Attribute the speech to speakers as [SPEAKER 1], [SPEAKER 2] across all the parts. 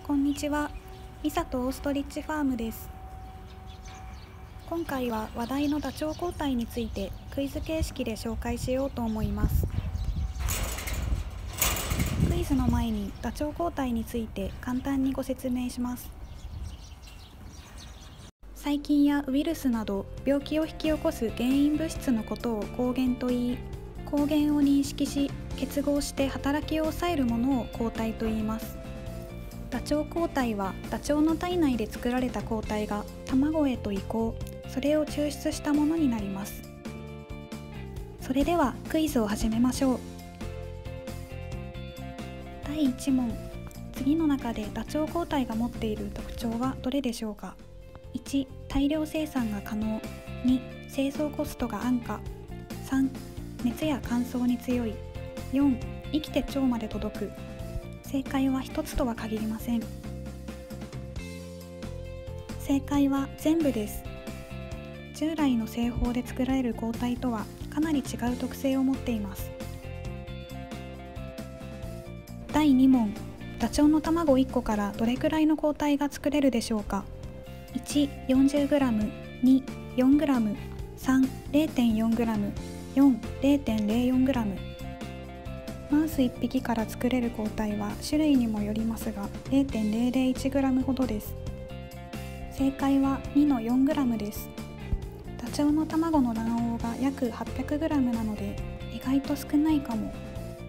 [SPEAKER 1] こんにちは。ミサとオーストリッチファームです。今回は話題のダチョウ抗体についてクイズ形式で紹介しようと思います。クイズの前にダチョウ抗体について簡単にご説明します。細菌やウイルスなど病気を引き起こす原因物質のことを抗原といい、抗原を認識し結合して働きを抑えるものを抗体といいます。ダチョウ抗体はダチョウの体内で作られた抗体が卵へと移行、それを抽出したものになります。それではクイズを始めましょう。第1問、次の中でダチョウ抗体が持っている特徴はどれでしょうか。1、大量生産が可能。2、製造コストが安価。3、熱や乾燥に強い。4、生きて腸まで届く。正解は1つとは限りません。正解は全部です。従来の製法で作られる抗体とはかなり違う特性を持っています。第2問、ダチョウの卵1個からどれくらいの抗体が作れるでしょうか。1、40g、2、4g、3、0.4g、4、0.04g。マウス1匹から作れる抗体は種類にもよりますが 0.001g ほどです。正解は2の 4g です。ダチョウの卵の卵黄が約 800g なので意外と少ないかも。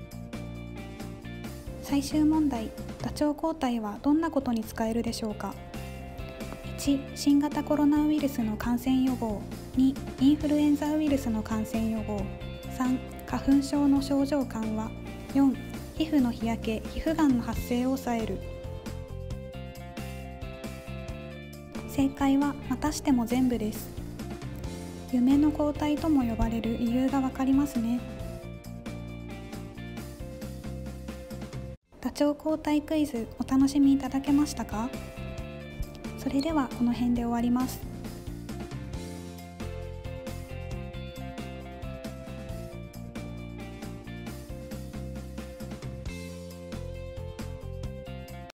[SPEAKER 1] 最終問題、ダチョウ抗体はどんなことに使えるでしょうか。1、新型コロナウイルスの感染予防。2、インフルエンザウイルスの感染予防。3、花粉症の症状緩和。4、皮膚の日焼け・皮膚がんの発生を抑える。正解はまたしても全部です。夢の抗体とも呼ばれる理由がわかりますね。ダチョウ抗体クイズお楽しみいただけましたか？それではこの辺で終わります。